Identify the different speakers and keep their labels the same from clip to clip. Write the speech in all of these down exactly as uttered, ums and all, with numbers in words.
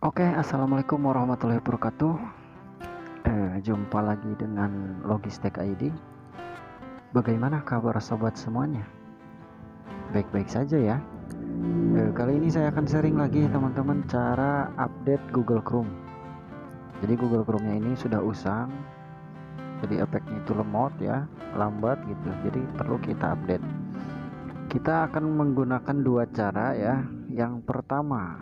Speaker 1: Oke, assalamualaikum warahmatullahi wabarakatuh. Eh, jumpa lagi dengan Logistek I D. Bagaimana kabar sobat semuanya? Baik-baik saja ya. Eh, kali ini saya akan sharing lagi teman-teman cara update Google Chrome. Jadi Google Chrome-nya ini sudah usang, jadi efeknya itu lemot ya, lambat gitu. Jadi perlu kita update. Kita akan menggunakan dua cara ya. Yang pertama,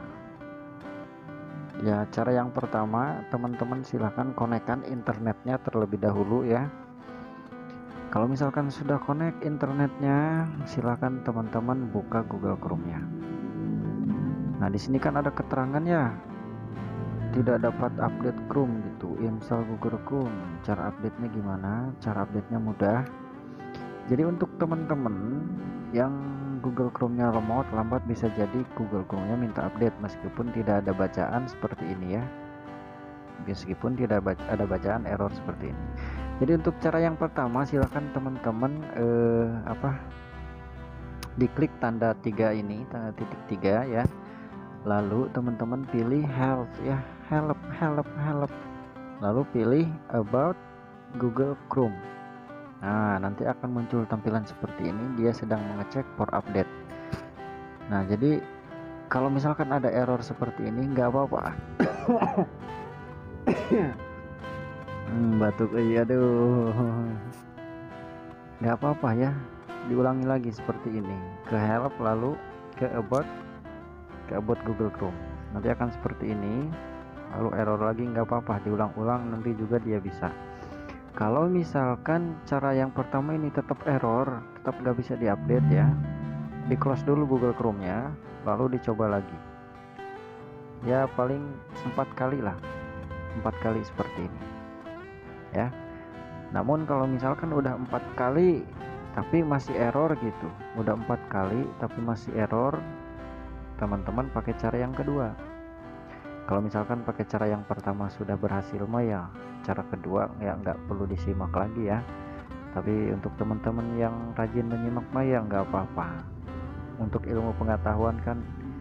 Speaker 1: ya cara yang pertama teman-teman silahkan konekkan internetnya terlebih dahulu ya. Kalau misalkan sudah connect internetnya, silahkan teman-teman buka Google Chrome-nya. Nah di sini kan ada keterangan ya, tidak dapat update Chrome gitu. Install Google Chrome. Cara update-nya gimana? Cara update-nya mudah. Jadi untuk teman-teman yang Google Chrome-nya lemot, lambat, bisa jadi Google Chrome-nya minta update meskipun tidak ada bacaan seperti ini ya. Meskipun tidak ada bacaan error seperti ini. Jadi untuk cara yang pertama silahkan teman-teman eh, apa diklik tanda tiga ini, tanda titik tiga ya, lalu teman-teman pilih help ya, help help help, lalu pilih about Google Chrome. Nah nanti akan muncul tampilan seperti ini, dia sedang mengecek for update. Nah jadi kalau misalkan ada error seperti ini nggak apa-apa. Hmm, batuk, iya, aduh, nggak apa-apa ya, diulangi lagi seperti ini, ke help lalu ke about, ke about Google Chrome, nanti akan seperti ini, lalu error lagi nggak apa-apa, diulang-ulang nanti juga dia bisa. Kalau misalkan cara yang pertama ini tetap error, tetap nggak bisa diupdate ya, di close dulu Google Chrome nya, lalu dicoba lagi ya, paling empat kali lah, empat kali seperti ini ya. Namun kalau misalkan udah empat kali tapi masih error gitu, udah empat kali tapi masih error, teman-teman pakai cara yang kedua. Kalau misalkan pakai cara yang pertama sudah berhasil mah ya, cara kedua ya nggak perlu disimak lagi ya. Tapi untuk teman-teman yang rajin menyimak mah ya nggak apa-apa, untuk ilmu pengetahuan kan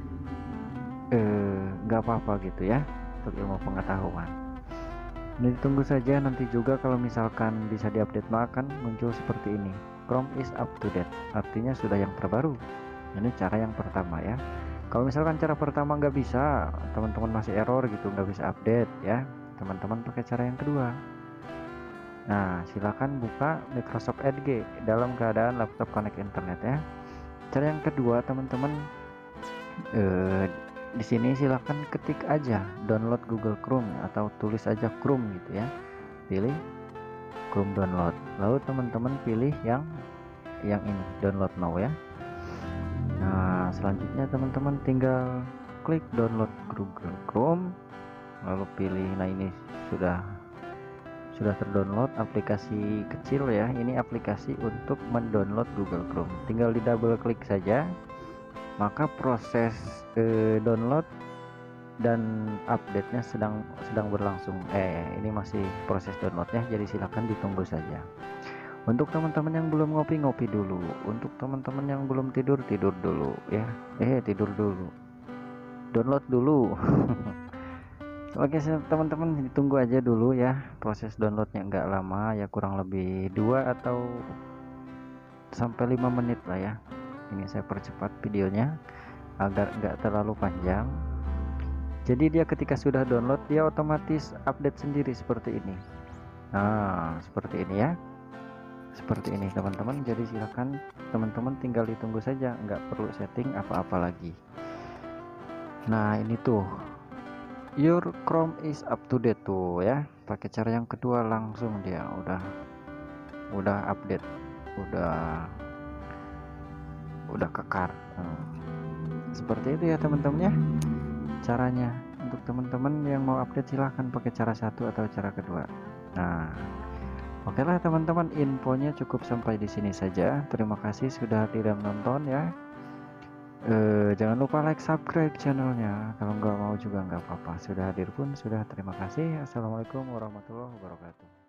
Speaker 1: eh, nggak apa-apa gitu ya, untuk ilmu pengetahuan. Ini tunggu saja, nanti juga kalau misalkan bisa diupdate akan muncul seperti ini, Chrome is up to date, artinya sudah yang terbaru. Ini cara yang pertama ya. Kalau misalkan cara pertama nggak bisa, teman-teman masih error gitu, nggak bisa update ya, teman-teman pakai cara yang kedua. Nah silakan buka Microsoft Edge dalam keadaan laptop connect internet ya. Cara yang kedua teman-teman, eh, di sini silahkan ketik aja download Google Chrome atau tulis aja Chrome gitu ya, pilih Chrome download, lalu teman-teman pilih yang yang ini download now ya. Nah selanjutnya teman-teman tinggal klik download Google Chrome, lalu pilih, nah ini sudah sudah terdownload aplikasi kecil ya, ini aplikasi untuk mendownload Google Chrome, tinggal di double klik saja, maka proses eh, download dan update-nya sedang sedang berlangsung. Eh ini masih proses downloadnya, jadi silahkan ditunggu saja. Untuk teman-teman yang belum ngopi-ngopi dulu, untuk teman-teman yang belum tidur tidur dulu ya, eh tidur dulu, download dulu. Oke teman-teman, ditunggu aja dulu ya, proses downloadnya nggak lama ya, kurang lebih dua atau sampai lima menit lah ya. Ini saya percepat videonya agar nggak terlalu panjang. Jadi dia ketika sudah download dia otomatis update sendiri seperti ini. Nah seperti ini ya, seperti ini teman-teman. Jadi silakan teman-teman tinggal ditunggu saja, nggak perlu setting apa-apa lagi. Nah ini tuh, your Chrome is up to date tuh ya, pakai cara yang kedua langsung dia udah udah update, udah udah kekar. Hmm. Seperti itu ya teman-teman ya caranya. Untuk teman-teman yang mau update silahkan pakai cara satu atau cara kedua. Nah oke lah teman-teman, infonya cukup sampai di sini saja. Terima kasih sudah tidak menonton ya. Eh, jangan lupa like, subscribe channelnya, kalau nggak mau juga nggak apa-apa. Sudah hadir pun sudah terima kasih. Assalamualaikum warahmatullahi wabarakatuh.